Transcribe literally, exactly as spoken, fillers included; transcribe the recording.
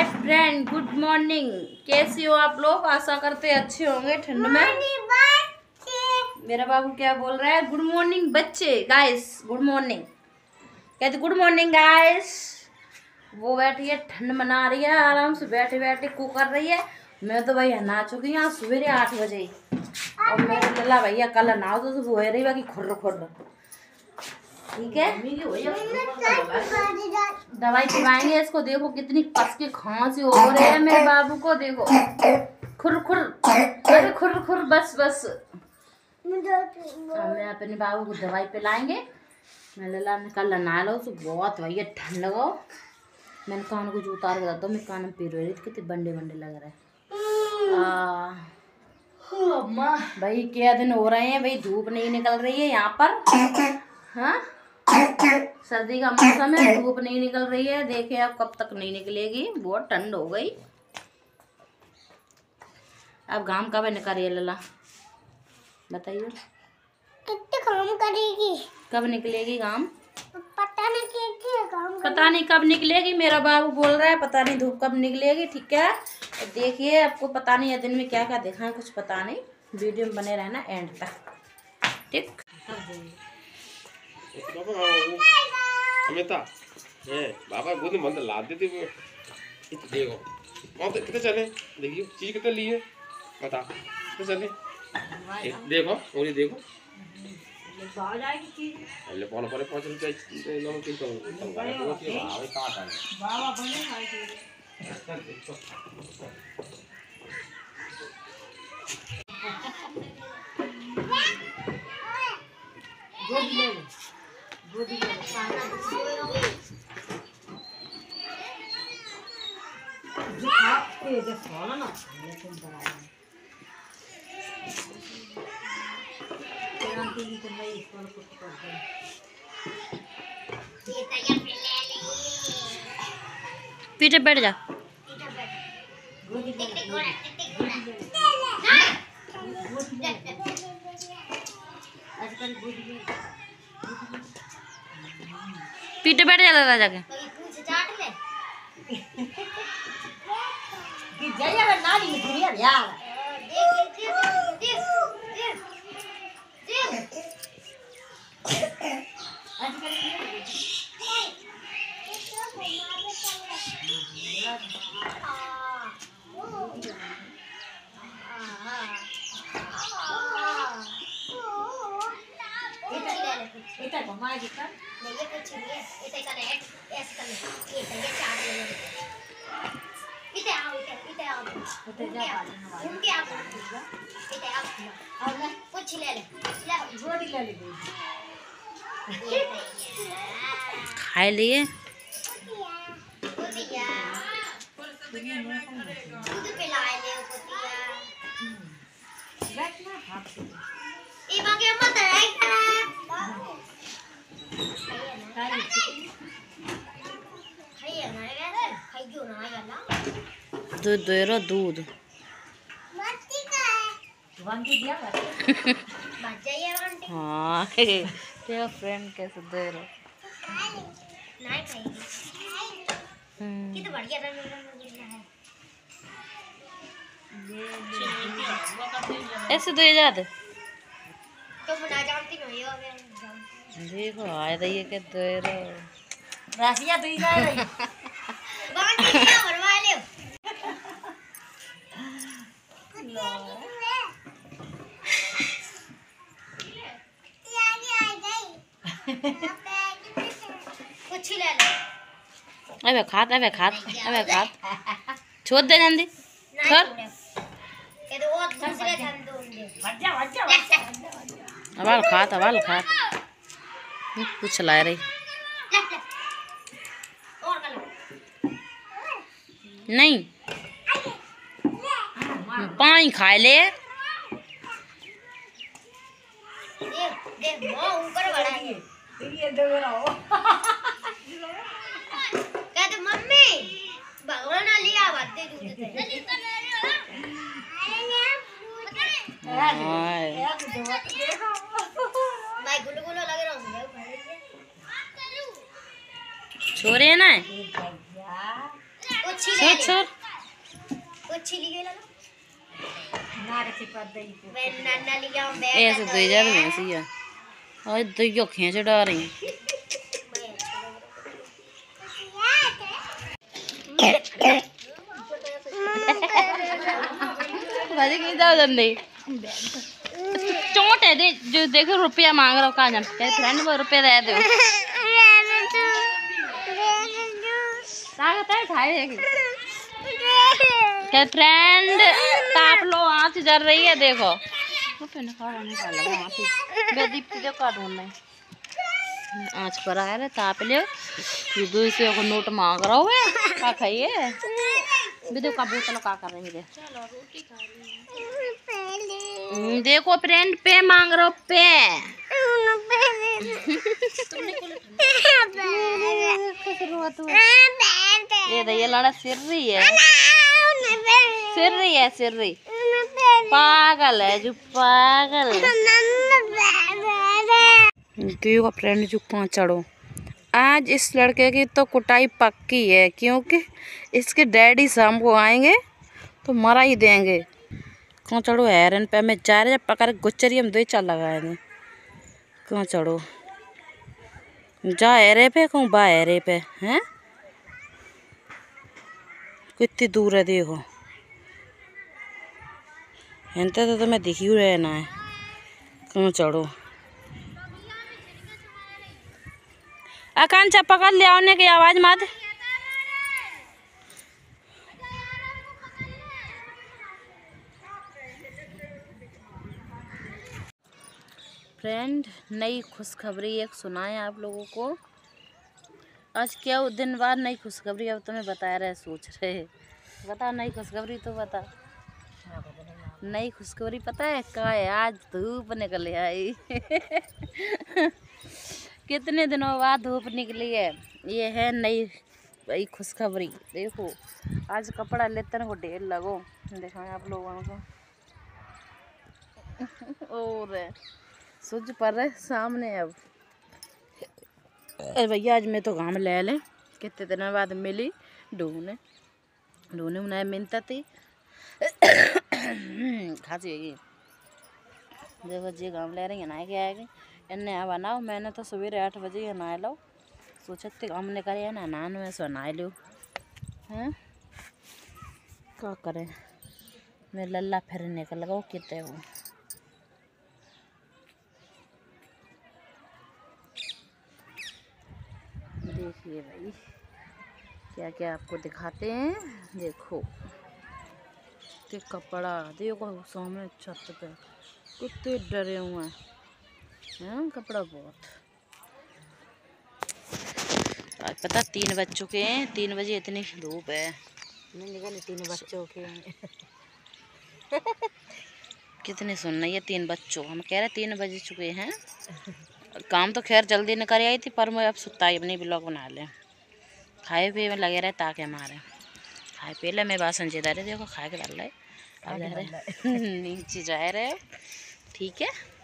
Hi friend, good morning. कैसे हो आप लोग? आशा करते अच्छे होंगे ठंड में। मेरा बाबू क्या बोल रहा है? गुड मॉर्निंग बच्चे, गाइस गुड मॉर्निंग। कहते गुड मॉर्निंग गाइस। वो बैठी है, ठंड मना रही है, आराम से बैठे बैठे को कर रही है। मैं तो भैया नहा चुकी हूँ सवेरे आठ बजे। और मेरे लला भैया कल नहाओ तो वो रही बाकी खुर्र खुर्र। ठीक है, दवाई पिलाएंगे इसको। देखो कितनी कस के खांसी हो रही है मेरे बाबू को। देखो खुर खुर, अरे खुर खुर, बस बस। मैं अपने बाबू को दवाई पिलाएंगे। मैं लला ने कल नहा लो तो बहुत भैया ठंड लगाओ। मैंने कान को जो उतार के तो मैं कान में पी रही थी, कितने बंडे बंडे लग रहे हैं। भाई क्या दिन हो रहे हैं भाई, धूप नहीं निकल रही है यहाँ पर। हाँ, सर्दी का मौसम है, धूप नहीं निकल रही है। देखिए अब कब तक नहीं निकलेगी, बहुत ठंड हो गई। अब घाम कब निकल रही है लला, बताइए? कितने काम करेगी? कब निकलेगी घाम? पता नहीं कितने काम पता नहीं कब निकलेगी। मेरा बाबू बोल रहा है पता नहीं धूप कब निकलेगी। ठीक है, देखिए आपको पता नहीं है दिन में क्या क्या दिखाएं, कुछ पता नहीं। वीडियो में बने रहना एंड तक, ठीक? अमिता ए बाबा गोद में ला देती वो। देखो कौन कितने चले, देखिए चीज कितने लिए बता, कितने चले देखो। और ये देखो आ जाएगी चीज। पहले कौन पड़े पाँच रुपये लोग किन को भाव काट है बाबा बने खाई थी। गोदी ले लो, गोदी ले लो। जो खा ये जो खाना ना ये तुम बना क्रांति की तुम भाई इसको कुछ कर दो। ये तैयार ले ले, पीछे बैठ जा। पीछे बैठ, गोदी ले ले, गोदी ले ले, आजकल गोदी ले, पीछे बैठ जा दादा जाके। पूछ चाट ले कि जाइए अगर नाली में घुरिया यार। देख देख देख देख आजकल इतना घुमाए जितना नहीं ये कुछ नहीं है। इतना का नेट ऐसे कर ले, ये ये चाट ले ले। इतना आओ, इतना इतना आओ, इतना जा पाले उनके आप इतना आप और ना कुछ ले ले, ले रोटी ले ले। खाए लिए कुतिया दूध पिलाए ले कुतिया बैठना हाथ से ये बाकी मत है खाइए ना रे, खाई क्यों ना याला दूध दे रो दूध मस्ती का है वांगी दिया कर बच जाइए वांगी। हां तेरा फ्रेंड कैसे दे रो नहीं खाएगी। हम्म कितना बढ़िया रंग दिखना है ये ऐसे दे जा दे तो मैं जानती नहीं हो। देखो आए रही के दे रो रासिया दे जा रही बाकी क्या भरवा ले लो कुछ ले ले। अबे खात अबे खात अबे खात छोड़ दे जल्दी छोड़ ये तो और दूसरे धन दूंगे हट जा हट जा। अबाल खात अबाल खात कुछ ला रही और कर नहीं पानी खा ले। देख देख वो ऊपर बढ़ा है ये दे रहा कहते मम्मी भगवान ने लिया बातें दूध से मैं गुलगुलो लग रहा हूं छोरे ना कुछ छोड़ छोड़ ऐसे दो हजार में सी है और दो यो खींच डाल रही भाजी कहीं जाओ जल्दी चोट है दे जो देखो रुपया मांग रहा हो कहाँ जम तेरे फ्रेंड को रुपया दे दो ताकत है खाए क्या फ्रेंड ताप लो आँच जल रही है देखो आँच पर आया रे ताप लियो दो सौ को नोट मांग रहा है क्या खाइए देखो का बोतल का कर रही है देखो फ्रेंड पे मांग रहा पे ये ये लड़ा सिर रही है सिर रही है सिर रही पागल है जो पागल देखो फ्रेंड जो कहाँ चढ़ो आज इस लड़के की तो कुटाई पक्की है क्योंकि इसके डैडी शाम को आएंगे तो मरा ही देंगे कहाँ चढ़ो हैरन पे मैं जा रहे पकड़ गुच्चरी हम दो चाल लगाए थे कहाँ चढ़ो जा हैरे पे कहूँ बा हैरे पे हैं कितनी दूर है देखो इनते तो तुम्हें दिख ही रहना है कहाँ चढ़ो आकांक्षा पकड़ ले आने की आवाज मत फ्रेंड नई खुशखबरी एक सुनाए आप लोगों को आज क्या दिन बाद नई खुशखबरी अब तुम्हें बता रहे सोच रहे बता नई खुशखबरी तो बता नई खुशखबरी पता है क्या है आज धूप निकल आई कितने दिनों बाद धूप निकली है ये है नई नई खुशखबरी देखो आज कपड़ा लेते को ढेर लगो दिखाएं आप लोगों को और सूझ पर रहे सामने अब अरे भैया आज मैं तो घाम ले ले कितने दिनों बाद मिली ढूंढने ढूंढने उन्हें मिलता थी खांसी होगी देखो जी घाम ले रही है नहाए के आएगी इन्हें अब बनाओ मैंने तो सवेरे आठ बजे नहा लो सोचते हमने करे ना नहान में सो नहा लो हैं क्या करें मैं लल्ला फिर निकल गो कितने वो देखिए भाई क्या क्या आपको दिखाते हैं देखो ते कपड़ा देखो सामने छत पे कितने डरे हुए हैं कपड़ा बहुत आज पता तीन बज चुके हैं तीन बजे इतनी धूप है नहीं निकल तीन बच्चों के कितने सुनना ये तीन बच्चों हम कह रहे तीन बजे चुके हैं काम तो खैर जल्दी न कर आई थी पर मैं अब सुता ही अपनी ब्लॉग बना ले खाए पिए में लगे रहे ताकि हमारे खाए पी ले मैं बासन जिदा रहे देखो खा के डाल रहे अब नीचे जा रहे ठीक है।